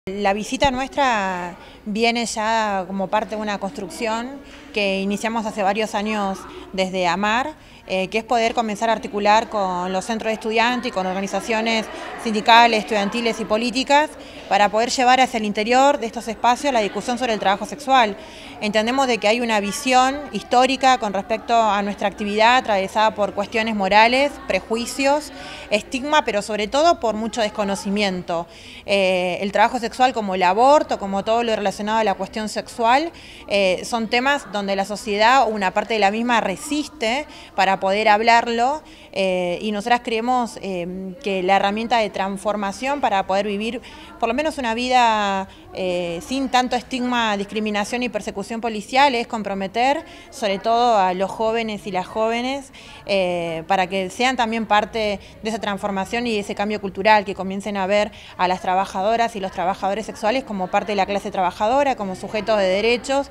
La visita nuestra viene ya como parte de una construcción que iniciamos hace varios años desde AMAR, que es poder comenzar a articular con los centros de estudiantes y con organizaciones sindicales, estudiantiles y políticas para poder llevar hacia el interior de estos espacios la discusión sobre el trabajo sexual. Entendemos de que hay una visión histórica con respecto a nuestra actividad atravesada por cuestiones morales, prejuicios, estigma, pero sobre todo por mucho desconocimiento. El trabajo sexual, como el aborto, como todo lo relacionado a la cuestión sexual, son temas donde la sociedad o una parte de la misma resiste para poder hablarlo, y nosotras creemos que la herramienta de transformación para poder vivir por lo menos una vida sin tanto estigma, discriminación y persecución policial es comprometer sobre todo a los jóvenes y las jóvenes para que sean también parte de esa transformación y de ese cambio cultural, que comiencen a ver a las trabajadoras y los trabajadores sexuales como parte de la clase trabajadora, como sujetos de derechos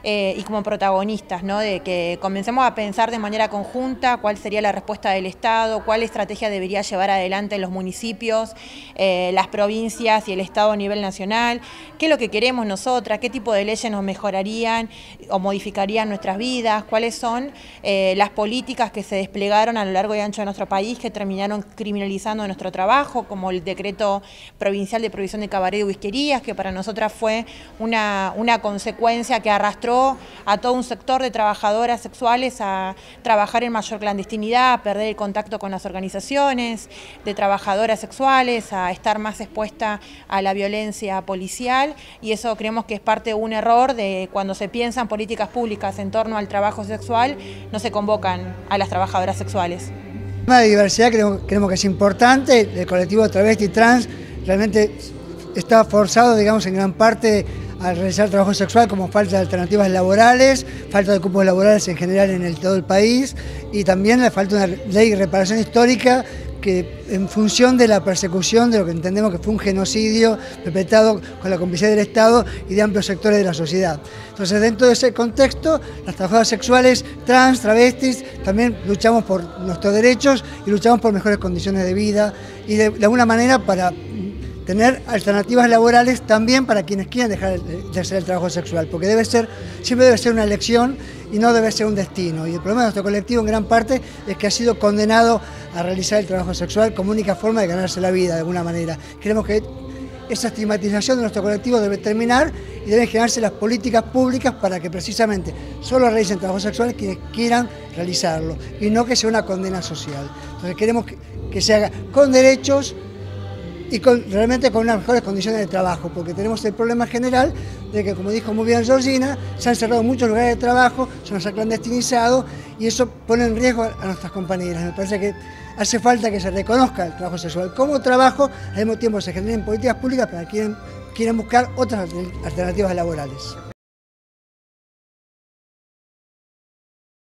y como protagonistas, ¿no? De que comencemos a pensar de manera conjunta cuál sería la respuesta del Estado, cuál estrategia debería llevar adelante los municipios, las provincias y el Estado a nivel nacional, qué es lo que queremos nosotras, qué tipo de leyes nos mejorarían o modificarían nuestras vidas, cuáles son las políticas que se desplegaron a lo largo y ancho de nuestro país que terminaron criminalizando nuestro trabajo, como el decreto provincial de prohibición de cabaret y whiskerías, que para nosotras fue una consecuencia que arrastró a todo un sector de trabajadoras sexuales a trabajar en mayor clandestinidad, a perder el contacto con las organizaciones de trabajadoras sexuales, a estar más expuesta a la violencia policial, y eso creemos que es parte de un error de cuando se piensan políticas públicas en torno al trabajo sexual, no se convocan a las trabajadoras sexuales. El tema de diversidad creemos que es importante. El colectivo travesti y trans realmente está forzado, digamos, en gran parte a realizar trabajo sexual como falta de alternativas laborales, falta de cupos laborales en general en todo el país, y también la falta de una ley de reparación histórica que, en función de la persecución de lo que entendemos que fue un genocidio perpetrado con la complicidad del Estado y de amplios sectores de la sociedad. Entonces, dentro de ese contexto, las trabajadoras sexuales, trans, travestis, también luchamos por nuestros derechos y luchamos por mejores condiciones de vida y de alguna manera para tener alternativas laborales también para quienes quieran dejar de hacer el trabajo sexual, porque siempre debe ser una elección y no debe ser un destino. Y el problema de nuestro colectivo en gran parte es que ha sido condenado a realizar el trabajo sexual como única forma de ganarse la vida de alguna manera. Creemos que esa estigmatización de nuestro colectivo debe terminar y deben generarse las políticas públicas para que precisamente solo realicen trabajo sexual quienes quieran realizarlo y no que sea una condena social. Entonces queremos que se haga con derechos y realmente con unas mejores condiciones de trabajo, porque tenemos el problema general de que, como dijo muy bien Georgina, se han cerrado muchos lugares de trabajo, se nos ha clandestinizado y eso pone en riesgo a nuestras compañeras. Me parece que hace falta que se reconozca el trabajo sexual como trabajo, al mismo tiempo se generen políticas públicas para quienes quieran buscar otras alternativas laborales.